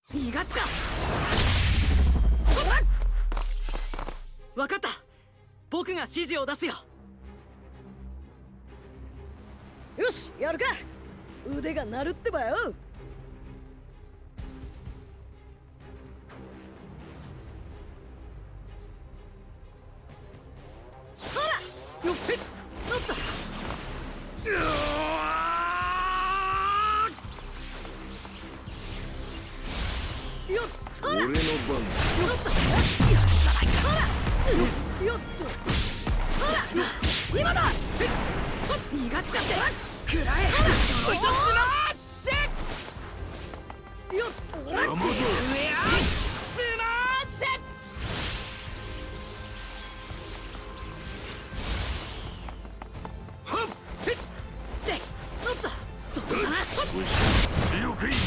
逃がすか。分かった。僕が指示を出すよ。 よし、やるか。腕が鳴るってばよ。そらよっへっ乗った。よっそら俺の番だ。 よっとやるじゃないか。そらよっとそら今だ。 逃がすかって。 くらえ。 そらスマッシュ。 よっと邪魔だ。 上やスマッシはっ。 ュ。で乗った。そこだ。 強くいくぞ。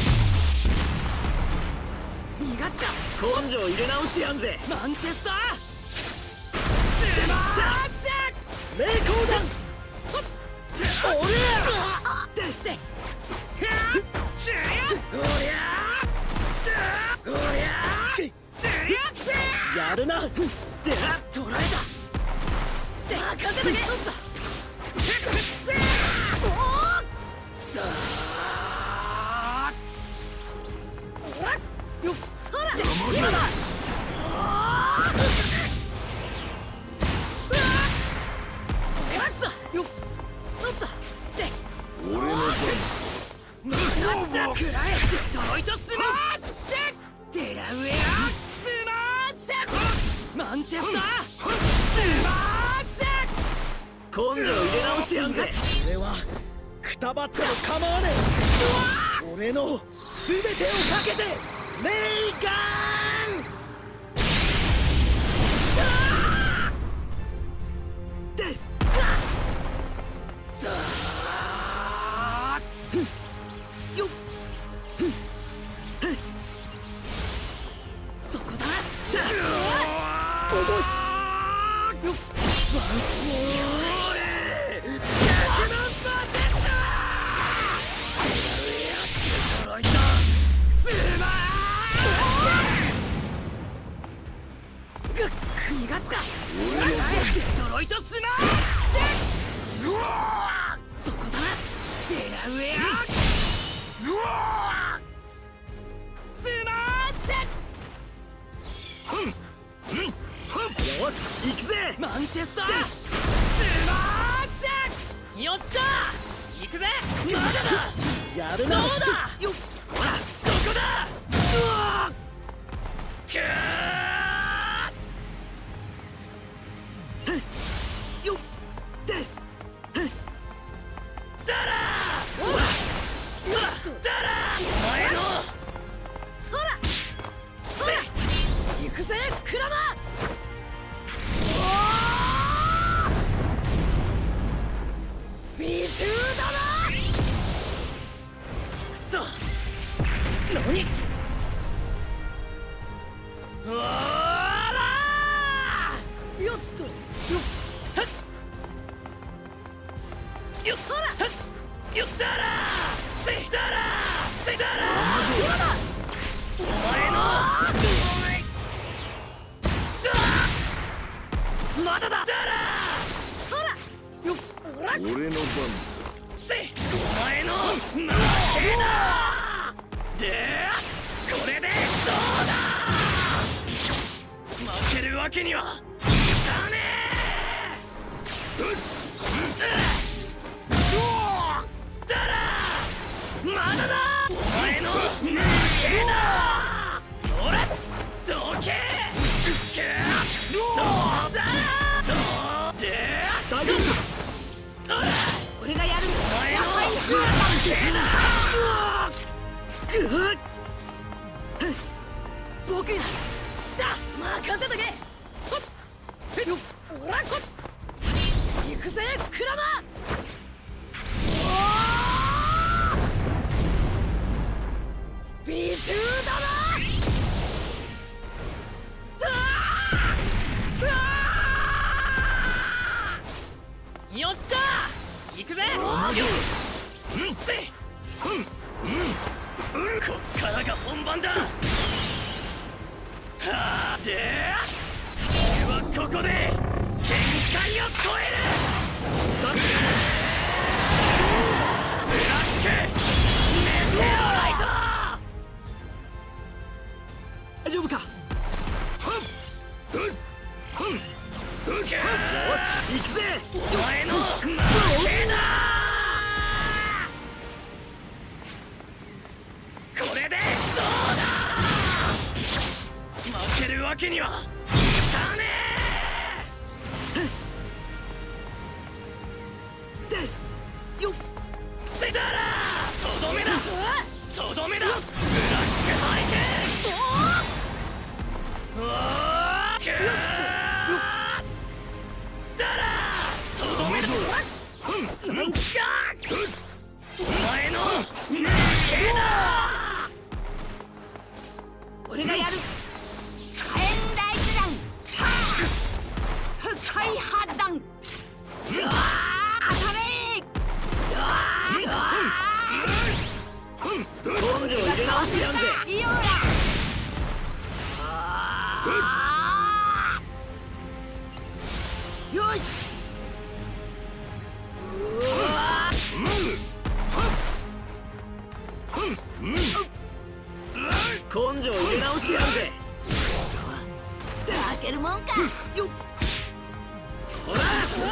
逃がすか。 根性入れ直してやんぜ。 マンチェスタースマッシュ。 霊光弾。俺や。 でちゃやおりゃおりゃやるな。で捕らえた。で任せとけ。取った。おーだーよっそら今だ。よっ乗った。で俺の番なんだくらえ。デトロイトスマッシュ。デラウェアスマッシュ。マンチェスタースマッシュ。 根性入れ直してやんぜ。俺はくたばっても構わねえ。俺の全てをかけてレイガン。でよっそこだ。 重い。 よっワンフォーレ100万パーセント。デトロイトスマッシュ。逃がすか。デトロイトスマッシュ。そこだ。デラウェアスマッシュ。 よし行くぜ。 マンチェスタースマッシュ。よっしゃ行くぜ。まだだ。 やるな。 どうだ。よっほらそこだ。うわくーよっでだらーだらーお前のそらそら行くぜクラマ。美獣だな。 くそ何うわーよっとよよっそらよっだらーせだらーせだらー今だ。お前のまだだ。だらそらよっおら俺の番せお前の負けだ。でこれでどうだ。負けるわけにはいかねえ。だらまだだ。お前の負けだ。ほらどけどうだ。 大丈夫か。 俺がやるんだ。 お前の負けだ。僕が来た。 任せとけ。ほっよっおらこっ行くぜクラマ。美獣だな。 行くぜ。 お前の負けだ。これでどうだ。負けるわけにはいかねでよっせたらとどめだ。とどめだ。ブラックハイケーン。おーキューだらとどめだ。なんかお前の負けだ。 俺がやる。火炎大地弾。深い破断。当たれ。 根性入れ直してやんぜ。 イオラ。よし。 根性入れ直してやんぜ。 負けるもんか。 よっほら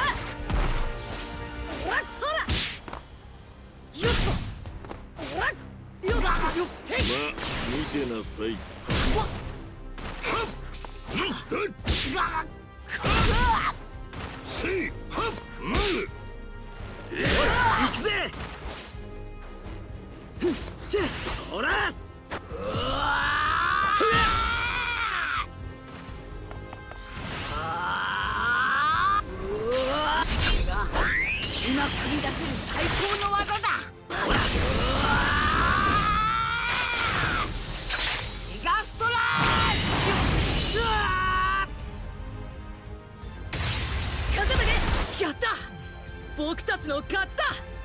そら。よっと。よっよってまあ見てなさい。 がせいはっむよし行くぜ。じゃほら今繰り出せる最高の技だ。ギガストラッシュ。 風間でやった。僕たちの勝ちだ。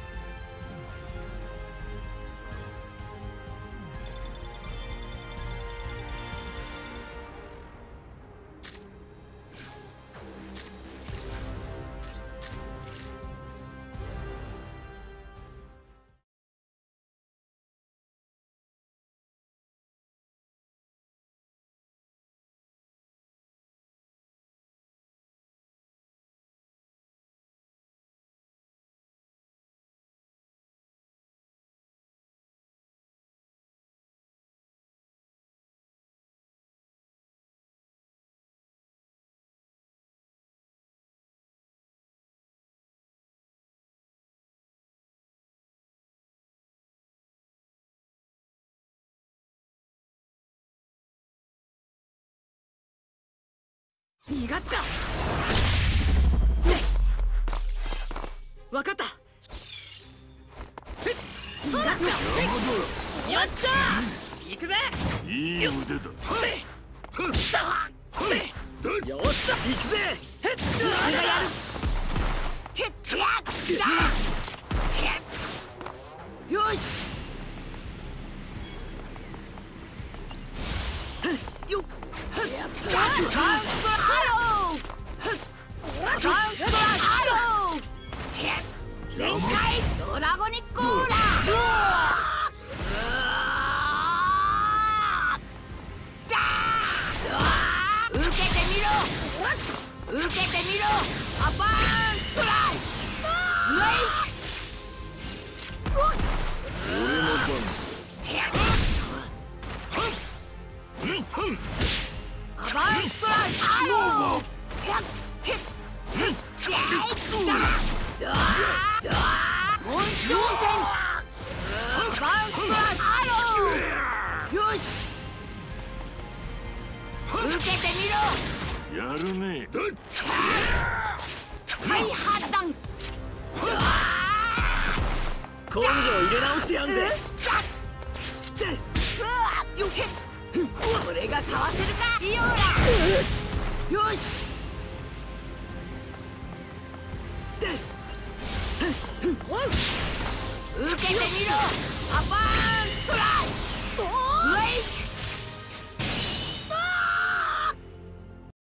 逃がすか。わかった。逃がすか。よっしゃ行くぜ。 いい腕だ。 よし行くぜ。 俺がやる。てってやっよし。 よっやった。バンストラハロー。バンストラハロー。全開ドラゴニックオーラ。受けてみろ。受けてみろ。アバンストラッシュ。 俺の番。 アバンストラッシュ。やって紋章戦。アバンストラッシュ。よし受けてみろ。 やるね。 はい破断。 根性入れ直してやんぜ。 これがかわせるか。イオーラ。